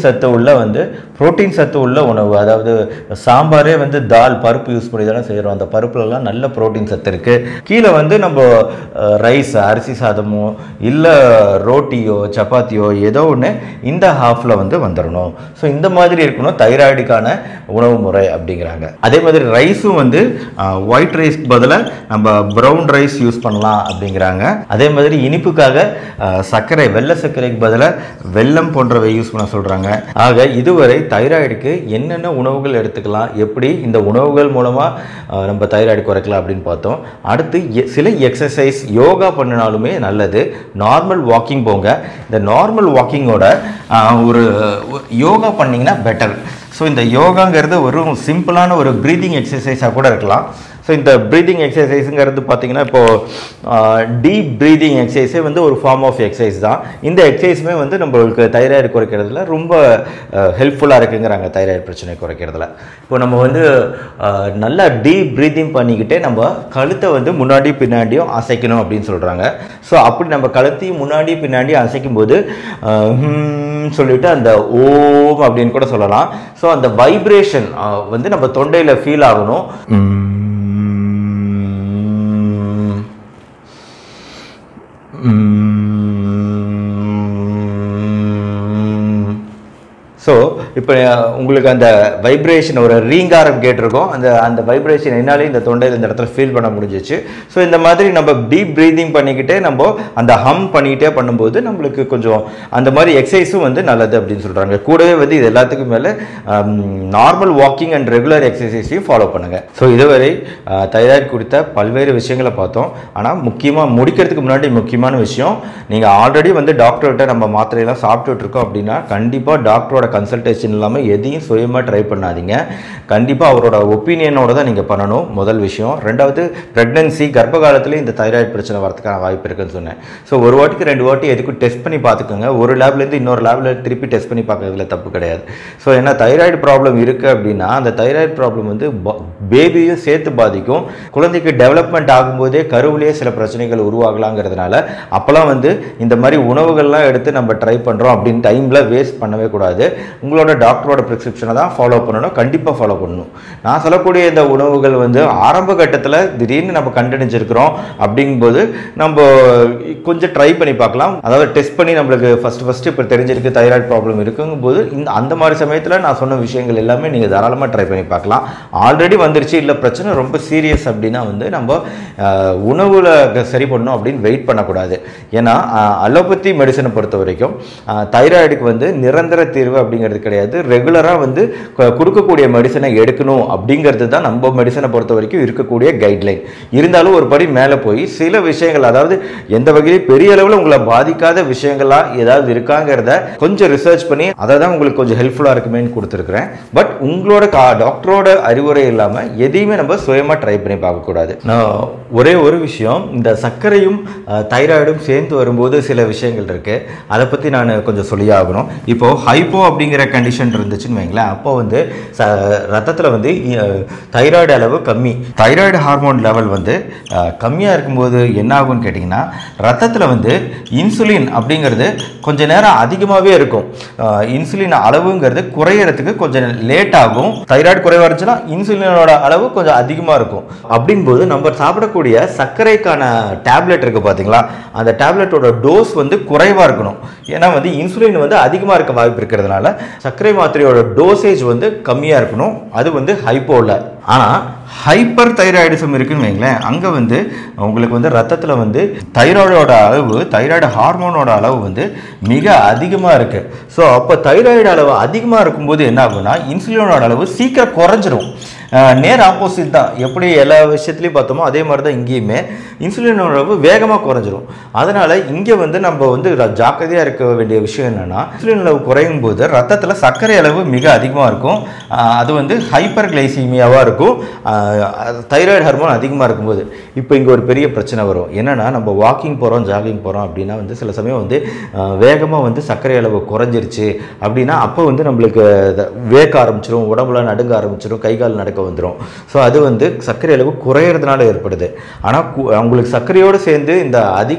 சத்து உள்ள உணவு, அதாவது சாம்பாரே வந்து தால் பருப்பு யூஸ் பண்ணி தானே செய்கிறோம். அந்த பருப்புலலாம் நல்ல புரோட்டீன் சத்து இருக்குது. கீழே வந்து நம்ம ரைஸ், அரிசி சாதமோ இல்லை ரோட்டியோ சப்பாத்தியோ ஏதோ ஒன்று இந்த ஹாஃபில் வந்து வந்துடணும். ஸோ இந்த மாதிரி இருக்கணும் தைராய்டுக்கான உணவு முறை அப்படிங்கிறாங்க. அதே மாதிரி ரைஸும் வந்து ஒயிட் ரைஸ்க்கு பதிலாக நம்ம ப்ரௌன் ரைஸ் யூஸ் பண்ணலாம் அப்படிங்கிறாங்க. அதே மாதிரி இனிப்புக்காக சர்க்கரை, வெள்ளை சர்க்கரைக்கு பதிலாக வெல்லம் போன்றவை யூஸ் பண்ண சொல்கிறாங்க. ஆக இதுவரை தைராய்டுக்கு என்னென்ன உணவுகள் எடுத்துக்கலாம், எப்படி இந்த உணவுகள் மூலமாக நம்ம தைராய்டு குறைக்கலாம் அப்படின்னு பார்த்தோம். அடுத்து சில எக்ஸசைஸ், யோகா பண்ணினாலுமே நல்லது. நார்மல் வாக்கிங் போங்க. இந்த நார்மல் வாக்கிங்கோட ஒரு யோகா பண்ணிங்கன்னா பெட்டர். ஸோ இந்த யோகாங்கிறது ஒரு சிம்பிளான ஒரு ப்ரீதிங் எக்ஸசைஸாக கூட இருக்கலாம். ஸோ இந்த ப்ரீதிங் எக்ஸசைஸுங்கிறது பார்த்திங்கன்னா இப்போது டீப் ப்ரீதிங் எக்ஸசைஸே வந்து ஒரு ஃபார்ம் ஆஃப் எக்ஸசைஸ் தான். இந்த எக்ஸசைஸுமே வந்து நம்மளுக்கு தைராய்டு குறைக்கிறதுல ரொம்ப ஹெல்ப்ஃபுல்லாக இருக்குங்கிறாங்க. தைராய்டு பிரச்சனை குறைக்கிறதுல இப்போ நம்ம வந்து நல்லா டீப் ப்ரீதிங் பண்ணிக்கிட்டே நம்ம கழுத்தை வந்து முன்னாடி பின்னாடியும் அசைக்கணும் அப்படின்னு சொல்கிறாங்க. ஸோ அப்படி நம்ம கழுத்தையும் முன்னாடி பின்னாடி அசைக்கும் போது சொல்லிட்டு அந்த ஓம் அப்படின்னு கூட சொல்லலாம். ஸோ அந்த வைப்ரேஷன் வந்து நம்ம தொண்டையில் ஃபீல் ஆகணும். ஸோ இப்போ உங்களுக்கு அந்த வைப்ரேஷன் ஒரு ரீங்காரம் கேட்டிருக்கோம். அந்த வைப்ரேஷன் என்னாலே இந்த தொண்டையில் இந்த இடத்துல ஃபீல் பண்ண முடிஞ்சிச்சு. ஸோ இந்த மாதிரி நம்ம டீப் ப்ரீதிங் பண்ணிக்கிட்டே நம்ம அந்த ஹம் பண்ணிக்கிட்டே பண்ணும்போது நம்மளுக்கு கொஞ்சம் அந்த மாதிரி எக்ஸசைஸும் வந்து நல்லது அப்படின்னு சொல்கிறாங்க. கூடவே வந்து இது எல்லாத்துக்கும் மேலே நார்மல் வாக்கிங் அண்ட் ரெகுலர் எக்ஸசைஸையும் ஃபாலோ பண்ணுங்கள். ஸோ இதுவரை தைராய்டு குறித்த பல்வேறு விஷயங்களை பார்த்தோம். ஆனால் முக்கியமாக முடிக்கிறதுக்கு முன்னாடி முக்கியமான விஷயம், நீங்கள் ஆல்ரெடி வந்து டாக்டர்கிட்ட நம்ம மாத்திரையெல்லாம் சாப்பிட்டுட்டு இருக்கோம் அப்படின்னா கண்டிப்பாக டாக்டரோட கன்சல்டேஷன் இல்லாமல் எதையும் சுயமாக ட்ரை பண்ணாதீங்க. கண்டிப்பாக அவரோட ஒப்பீனியனோட தான் நீங்கள் பண்ணணும், முதல் விஷயம். ரெண்டாவது, ப்ரெக்னன்சி, கர்ப்ப காலத்துலேயும் இந்த தைராய்டு பிரச்சனை வரதுக்கான வாய்ப்பு இருக்குன்னு சொன்னேன். ஸோ ஒரு வாட்டிக்கு 2 வாட்டி எதுக்கும் டெஸ்ட் பண்ணி பார்த்துக்கோங்க. ஒரு லேப்லேருந்து இன்னொரு லேபில் திருப்பி டெஸ்ட் பண்ணி பார்க்கறதுல தப்பு கிடையாது. ஸோ ஏன்னா தைராய்டு ப்ராப்ளம் இருக்குது அப்படின்னா அந்த தைராய்டு ப்ராப்ளம் வந்து பேபியும் சேர்த்து பாதிக்கும். குழந்தைக்கு டெவலப்மெண்ட் ஆகும்போதே கருவிலேயே சில பிரச்சனைகள் உருவாகலாங்கிறதுனால அப்போல்லாம் வந்து இந்த மாதிரி உணவுகள்லாம் எடுத்து நம்ம ட்ரை பண்ணுறோம் அப்படின்னு டைமில் வேஸ்ட் பண்ணவே கூடாது. உங்களோட டாக்டரோட ப்ரிஸ்கிரிப்ஷனை தான் ஃபாலோ பண்ணணும், கண்டிப்பாக ஃபாலோ பண்ணணும். நான் சொல்லக்கூடிய இந்த உணவுகள் வந்து ஆரம்ப கட்டத்தில் திடீர்னு நம்ம கண்டறிஞ்சிருக்கிறோம் அப்படிங்கும்போது நம்ம கொஞ்சம் ட்ரை பண்ணி பார்க்கலாம். அதாவது டெஸ்ட் பண்ணி நம்மளுக்கு ஃபஸ்ட்டு இப்போ தெரிஞ்சிருக்கு தைராய்டு ப்ராப்ளம் இருக்குங்கும்போது அந்த மாதிரி சமயத்தில் நான் சொன்ன விஷயங்கள் எல்லாமே நீங்கள் தாராளமாக ட்ரை பண்ணி பார்க்கலாம். ஆல்ரெடி வந்துருச்சு, இல்லை பிரச்சனை ரொம்ப சீரியஸ் அப்படின்னா வந்து நம்ம உணவில் சரி பண்ணணும் அப்படின்னு வெயிட் பண்ணக்கூடாது. ஏன்னா அலோபதி மெடிசனை பொறுத்த வரைக்கும் தைராய்டுக்கு வந்து நிரந்தர தீர்வு அப்படிங்கிறது கிடையாது. கிடையாது. ரெகுலராக வந்து கொடுக்கக்கூடிய மெடிசனை எடுக்கணும் அப்படிங்கிறது தான் நம்ம மெடிசனை பொறுத்த வரைக்கும் இருக்கக்கூடிய கைட்லைன். இருந்தாலும் ஒரு படி மேலே போய் சில விஷயங்கள், அதாவது எந்த வகையிலும் பெரிய அளவில் உங்களை பாதிக்காத விஷயங்கள்லாம் ஏதாவது இருக்காங்கிறத கொஞ்சம் ரிசர்ச் பண்ணி அதை தான் உங்களுக்கு கொஞ்சம் ஹெல்ப்ஃபுல்லாக இருக்குமேன்னு கொடுத்துருக்குறேன். பட் உங்களோட டாக்டரோட அறிவுரை இல்லாமல் எதையுமே நம்ம சுயமாக ட்ரை பண்ணி பார்க்கக்கூடாது. நான் ஒரே ஒரு விஷயம், இந்த சர்க்கரையும் தைராய்டும் சேர்ந்து வரும்போது சில விஷயங்கள் இருக்குது, அதை பற்றி நான் கொஞ்சம் சொல்லி ஆகணும். இப்போது ஹைப்போ அப்படிங்கிற கண்டிஷன் இருந்துச்சுன்னு வைங்களேன், அப்போ வந்து ரத்தத்தில் வந்து தைராய்டு அளவு கம்மி, தைராய்டு ஹார்மோன் லெவல் வந்து கம்மியாக இருக்கும்போது என்ன ஆகும்னு கேட்டிங்கன்னா, ரத்தத்தில் வந்து இன்சுலின் அப்படிங்கிறது கொஞ்சம் நேரம் அதிகமாகவே இருக்கும். இன்சுலின் அளவுங்கிறது குறையறதுக்கு கொஞ்சம் லேட் ஆகும். தைராய்டு குறைவாக இருந்துச்சுன்னா இன்சுலினோட அளவு கொஞ்சம் அதிகமாக இருக்கும். அப்படின்போது நம்ம சாப்பிடக்கூடிய சர்க்கரைக்கான டேப்லெட் இருக்குது பார்த்தீங்களா, அந்த டேப்லெட்டோட டோஸ் வந்து குறைவாக இருக்கணும். ஏன்னா வந்து இன்சுலின் வந்து அதிகமாக இருக்க வாய்ப்பு இருக்கிறதுனால சர்க்கரை மாத்திரையோட டோசேஜ் வந்து கம்மியாக இருக்கணும். அது வந்து ஹைப்போவில். ஆனால் ஹைப்பர் தைராய்டிசம் இருக்குன்னு வைங்களேன், அங்கே வந்து உங்களுக்கு வந்து ரத்தத்தில் வந்து தைராய்டோட அளவு, தைராய்டு ஹார்மோனோட அளவு வந்து மிக அதிகமாக இருக்குது. ஸோ அப்போ தைராய்டு அளவு அதிகமாக இருக்கும்போது என்ன ஆகும்னா, இன்சுலினோட அளவு சீக்கிரம் குறைஞ்சிரும். நேர் ஆப்போசிட் தான். எப்படி எல்லா விஷயத்துலையும் பார்த்தோமோ அதே மாதிரி தான் இங்கேயுமே இன்சுலினோட அளவு வேகமாக குறைஞ்சிரும். அதனால் இங்கே வந்து நம்ம வந்து ஜாக்கிரதையாக இருக்க வேண்டிய விஷயம் என்னென்னா, இன்சுலின் அளவு குறையும் போது ரத்தத்தில் சர்க்கரை அளவு மிக அதிகமாக இருக்கும். அது வந்து ஹைப்பர் கிளைசீமியாவாக இருக்கும், தைராய்டு ஹார்மோன் அதிகமாக இருக்கும்போது. இப்போ இங்கே ஒரு பெரிய பிரச்சனை வரும். என்னென்னா, நம்ம வாக்கிங் போகிறோம், ஜாகிங் போகிறோம் அப்படின்னா வந்து சில சமயம் வந்து வேகமாக வந்து சர்க்கரை அளவு குறைஞ்சிருச்சு அப்படின்னா அப்போ வந்து நம்மளுக்கு வேக்க ஆரம்பிச்சிடும், உடம்புல நடுங்க ஆரம்பிச்சிடும், கை கால் நடக்க வந்துடும். ஸோ அது வந்து சர்க்கரை அளவு குறையிறதுனால ஏற்படுது. ஆனால் உங்களுக்கு சர்க்கரையோடு சேர்ந்து இந்த அதிக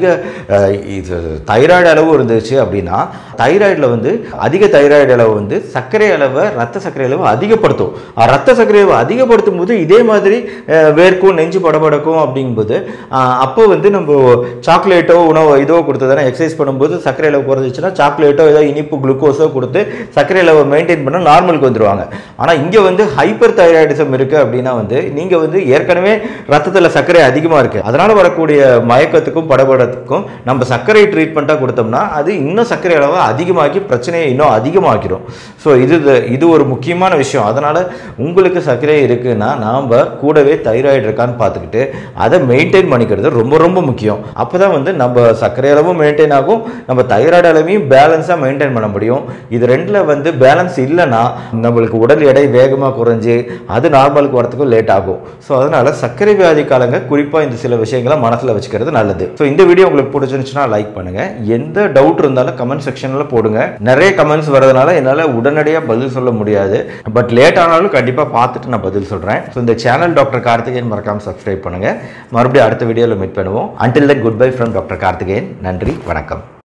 தைராய்டு அளவு இருந்துச்சு அப்படின்னா, தைராய்டில் வந்து அதிக தைராய்டு அளவு வந்து சர்க்கரை அளவை, ரத்த சர்க்கரை அளவு அதிகப்படுத்தும். ரத்த சர்க்கரை அளவு அதிகப்படுத்தும் போது இதே மாதிரி வேர்க்கும், நெஞ்சு படபடக்கும். அப்படிங்கும்போது அப்போ வந்து நம்ம சாக்லேட்டோ உணவோ இதோ கொடுத்ததானே, எக்ஸசைஸ் பண்ணும்போது சர்க்கரை அளவு குறைஞ்சிச்சுன்னா சாக்லேட்டோ ஏதோ இனிப்பு குளுக்கோஸோ கொடுத்து சர்க்கரை அளவை மெயின்டைன் பண்ண நார்மலுக்கு வந்துடுவாங்க. ஆனால் இங்கே வந்து ஹைப்பர் தைராய்டிசம் இருக்குது அப்படின்னா வந்து நீங்கள் வந்து ஏற்கனவே ரத்தத்தில் சர்க்கரை அதிகமாக இருக்குது, அதனால் வரக்கூடிய மயக்கத்துக்கும் படபடத்துக்கும் நம்ம சர்க்கரை ட்ரீட்மெண்ட்டாக கொடுத்தோம்னா அது இன்னும் சர்க்கரை அளவை அதிகமாக்கி பிரச்சனையை இன்னும் அதிகமாக்கிடும். ஸோ இது ஒரு முக்கியமான விஷயம். அதனால் உங்களுக்கு சர்க்கரை இருக்குன்னா நாம் கூடவே தைராய்டு இருக்கான்னு பார்த்துக்கிட்டு அதை மெயின்டைன் பண்ணிக்கிறது ரொம்ப ரொம்ப முக்கியம். அப்போ தான் வந்து நம்ம சர்க்கரை அளவும் மெயின்டைன் ஆகும், நம்ம தைராய்டு அளவையும் பேலன்ஸாக மெயின்டைன் பண்ண முடியும். இது ரெண்டில் வந்து பேலன்ஸ் இல்லைன்னா நம்மளுக்கு உடல் எடை வேகமாக குறைஞ்சி அது நார்மலுக்கு வரத்துக்கும் லேட் ஆகும். ஸோ அதனால் சர்க்கரை வியாதி காலங்க குறிப்பாக இந்த சில விஷயங்களை மனசில் வச்சுக்கிறது நல்லது. ஸோ இந்த வீடியோ உங்களுக்கு பிடிச்சிருந்துச்சுன்னா லைக் பண்ணுங்கள். எந்த டவுட் இருந்தாலும் கமெண்ட் செக்ஷனில் போடுங்க. நிறைய கமெண்ட்ஸ் வரதுனால என்னால் உடனடியாக பதில் சொல்ல முடியாது, பட் லேட் ஆனாலும் கண்டிப்பாக பார்த்துட்டு நான் பதில் சொல்கிறேன். ஸோ இந்த சேனல் டாக்டர் கார்த்திகேயன் மறக்காமல் சப்ஸ்கிரைப் பண்ணுங்கள். மறுபடியும் அடுத்த வீடியோவில் மீட் பண்ணுவோம். Until then good bye from doctor Karthikeyan. நன்றி, வணக்கம்.